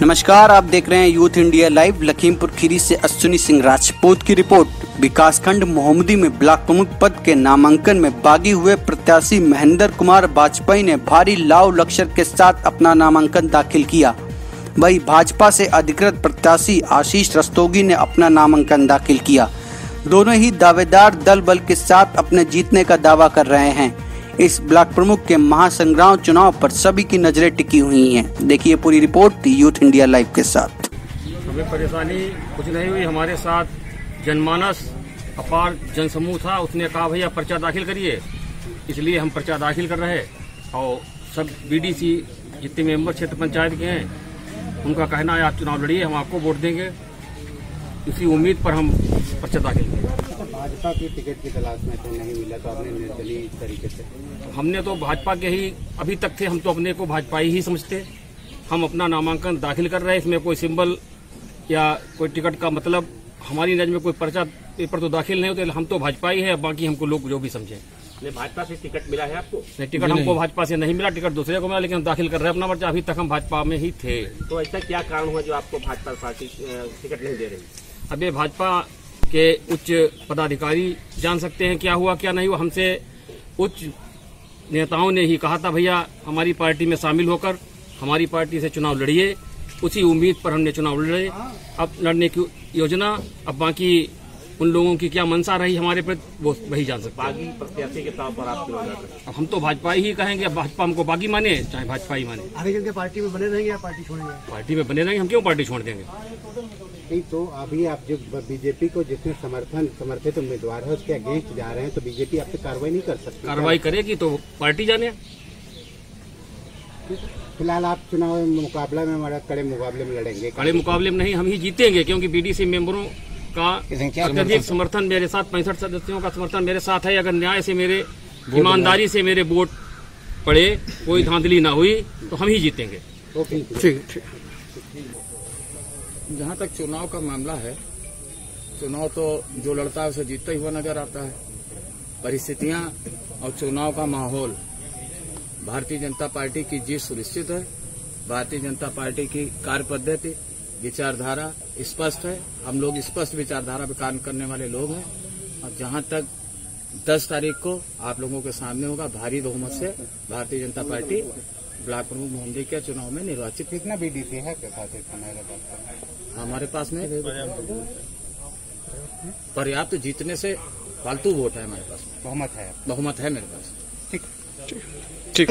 नमस्कार, आप देख रहे हैं youth India live. Lakhimpur Kheri से अश्विनी सिंह राजपूत की रिपोर्ट। विकासखंड मोहम्मदी में ब्लॉक प्रमुख पद के नामांकन में बागी हुए प्रत्याशी महेंद्र कुमार वाजपेयी ने भारी लाव लक्ष्य के साथ अपना नामांकन दाखिल किया। वहीं भाजपा से अधिकृत प्रत्याशी आशीष रस्तोगी ने अपना नामांकन दाखिल किया। दोनों ही दावेदार दल बल के साथ अपने जीतने का दावा कर रहे हैं। इस ब्लॉक प्रमुख के महासंग्राम चुनाव पर सभी की नजरें टिकी हुई हैं। देखिए पूरी रिपोर्ट यूथ इंडिया लाइव के साथ। हमें परेशानी कुछ नहीं हुई। हमारे साथ जनमानस अपार जनसमूह था। उसने कहा भैया पर्चा दाखिल करिए, इसलिए हम पर्चा दाखिल कर रहे हैं। और सब बीडीसी जितने मेंबर क्षेत्र पंचायत के हैं, उनका कहना है आप चुनाव लड़िए, हम आपको वोट देंगे। इसी उम्मीद पर हम पर्चा दाखिल किए। भाजपा की टिकट की तलाश में तो नहीं मिला, तो आपने निर्दलीय तरीके से? हमने तो भाजपा के ही अभी तक थे। हम तो अपने को भाजपा ही समझते। हम अपना नामांकन दाखिल कर रहे हैं। इसमें कोई सिंबल या कोई टिकट का मतलब हमारी नजर में कोई पर्चा पेपर तो दाखिल नहीं होते। हम तो भाजपा ही है, बाकी हमको लोग जो भी समझे। भाजपा से टिकट मिला है आपको? नहीं, टिकट हमको भाजपा से नहीं मिला, टिकट दूसरे को मिला, लेकिन हम दाखिल कर रहे हैं अपना पर्चा। अभी तक हम भाजपा में ही थे। तो ऐसा क्या कारण हुआ जो आपको भाजपा पार्टी टिकट नहीं दे रही? अभी भाजपा के उच्च पदाधिकारी जान सकते हैं क्या हुआ क्या नहीं हुआ। हमसे उच्च नेताओं ने ही कहा था भैया हमारी पार्टी में शामिल होकर हमारी पार्टी से चुनाव लड़िए। उसी उम्मीद पर हमने चुनाव लड़े। अब लड़ने की योजना, अब बाकी उन लोगों की क्या मंशा रही हमारे प्रति वो वही जान सकते हैं। बागी प्रत्याशी के तौर पर आप चुनाव लड़ रहे हैं। अब हम तो भाजपा ही कहेंगे। अब भाजपा हमको बागी माने चाहे भाजपा ही माने। आगे चल के पार्टी में बने रहेंगे या पार्टी छोड़ेंगे? पार्टी में बने रहेंगे। हम क्यों पार्टी छोड़ देंगे? नहीं, तो अभी आप जो बीजेपी को जिसने समर्थित उम्मीदवार है उसके अगेंस्ट जा रहे हैं, तो बीजेपी आपसे कार्रवाई नहीं कर सकती? कार्रवाई करेगी तो पार्टी जाने। फिलहाल आप चुनाव मुकाबला में कड़े मुकाबले में लड़ेंगे? कड़े मुकाबले में नहीं, हम ही जीतेंगे, क्योंकि बीडीसी मेंबरों का अत्यधिक समर्थन मेरे साथ, 65 सदस्यों का समर्थन मेरे साथ है। अगर न्याय से मेरे ईमानदारी से मेरे वोट पड़े, कोई धांधली ना हुई, तो हम ही जीतेंगे। ठीक। जहाँ तक चुनाव का मामला है, चुनाव तो जो लड़ता है उसे जीतता ही हुआ नजर आता है। परिस्थितियां और चुनाव का माहौल, भारतीय जनता पार्टी की जीत सुनिश्चित है। भारतीय जनता पार्टी की कार्य पद्धति, विचारधारा स्पष्ट है। हम लोग स्पष्ट विचारधारा पर काम करने वाले लोग हैं। और जहां तक 10 तारीख को आप लोगों के सामने होगा, भारी बहुमत से भारतीय जनता पार्टी ब्लॉक प्रमुख मोहम्मदी के चुनाव में निर्वाचित। कितना बीडीसी है हमारे पास में? पर्याप्त जीतने से फालतू वोट है हमारे पास। बहुमत है मेरे पास। ठीक।